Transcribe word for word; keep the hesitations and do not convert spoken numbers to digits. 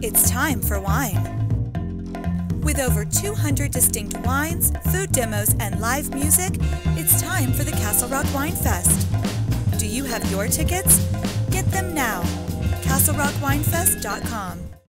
It's time for wine. With over two hundred distinct wines, food demos, and live music, it's time for the Castle Rock WineFest. Do you have your tickets? Get them now. castle rock wine fest dot com